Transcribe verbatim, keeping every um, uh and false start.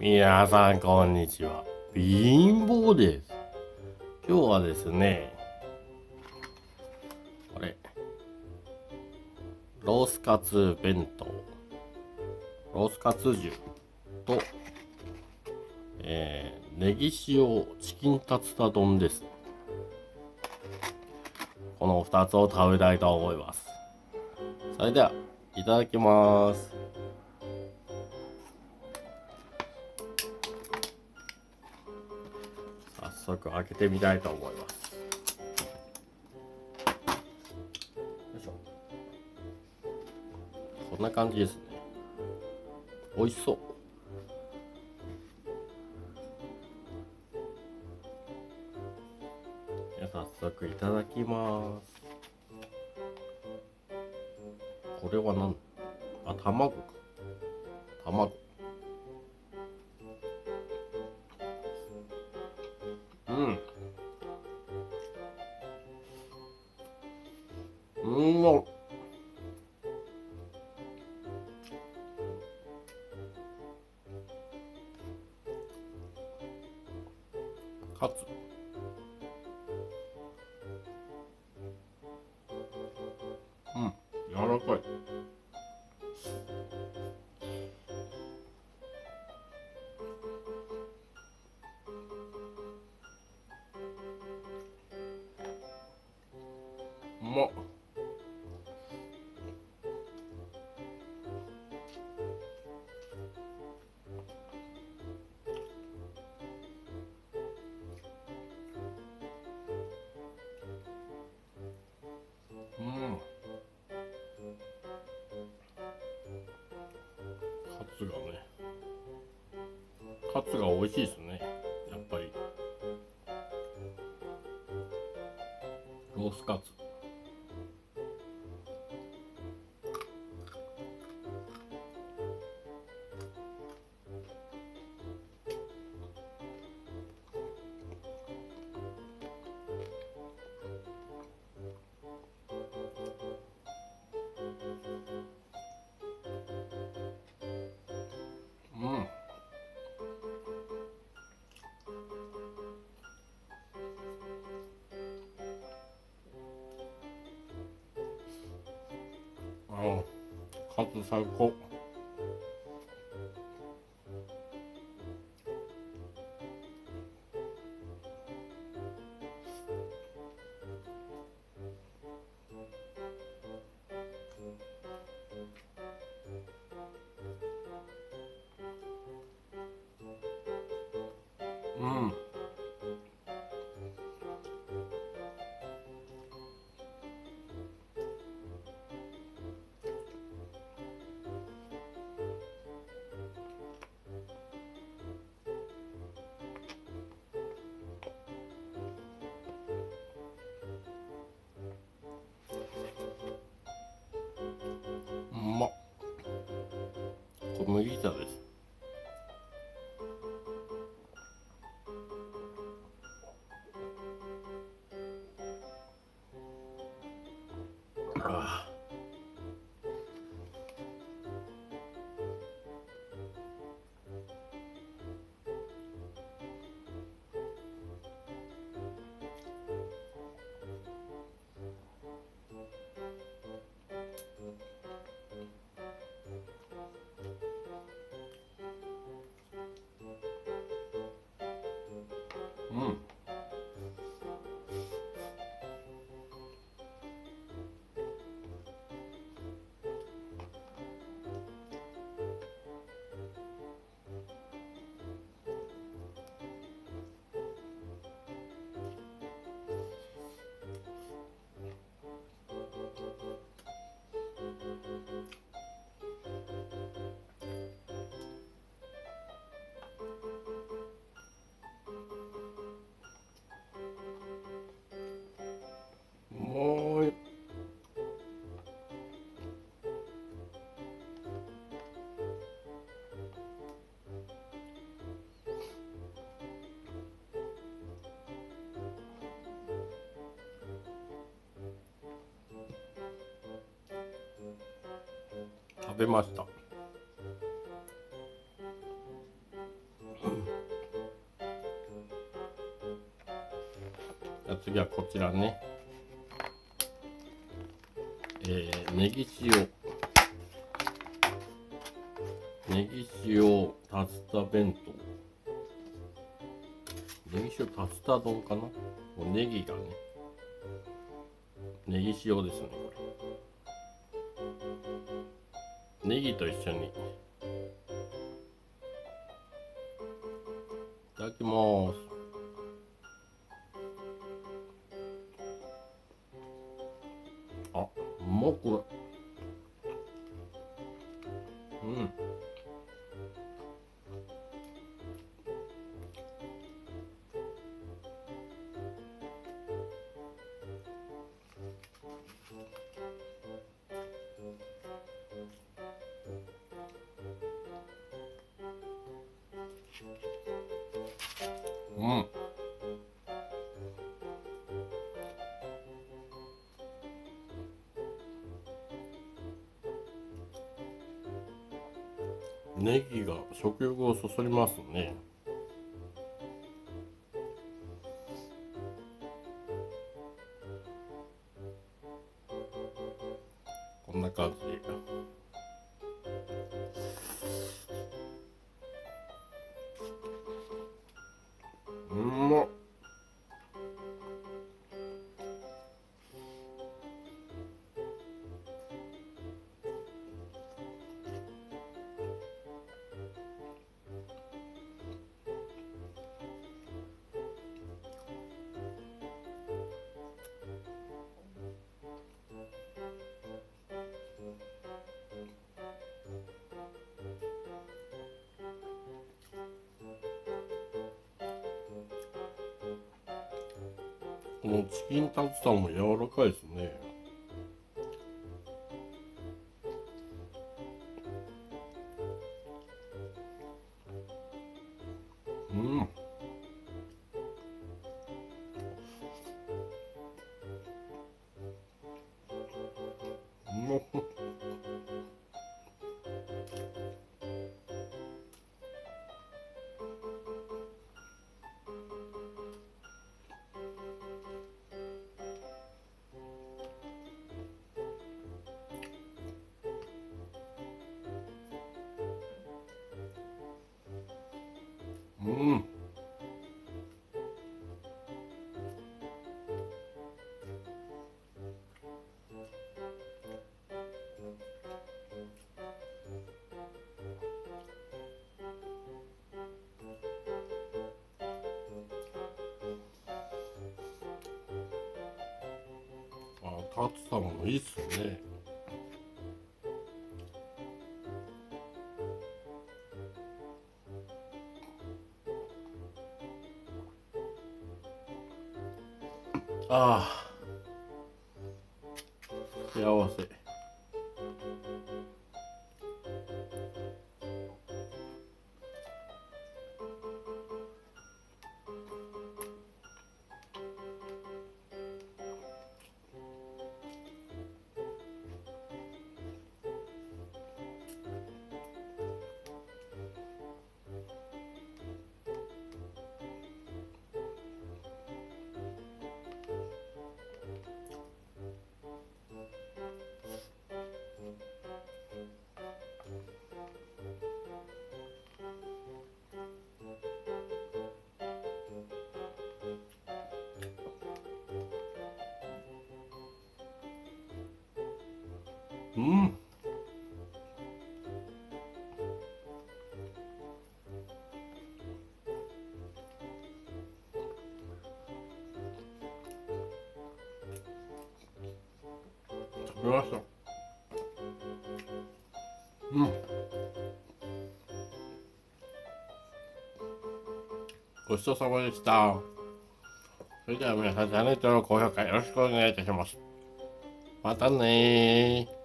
皆さんこんにちは。貧乏です。今日はですね、これ、ロースカツ弁当、ロースカツ重と、えー、ネギ塩チキンタツタ丼です。このふたつを食べたいと思います。それでは、いただきます。早速開けてみたいと思います。よいしょ。こんな感じですね。美味しそう。早速いただきます。これは何？あ、卵か。卵。うん。うんま。カツ。うん。柔らかい。うまっ。うん。カツがね、カツが美味しいですね。やっぱり。ロースカツ。うん。ああ、カツ最高。うん。うまっ。小麦茶です。ああ。うん。もうい。食べました。 じゃあ次はこちらね。えー、ネギ塩。ネギ塩竜田弁当。ネギ塩竜田丼かな。もうネギがね。ネギ塩ですね、これ。ネギと一緒に。いただきます。あ、うまっこれ。うん。うん。ネギが食欲をそそりますね。こんな感じで。うまっ。このチキンタツタも柔らかいですね。うん。うまっ。うん。あ、タツタもいいっすね。ああ、幸せ。うん。食べました。うん。ごちそうさまでした。それでは皆さん、チャンネル登録、高評価よろしくお願いいたします。またねー。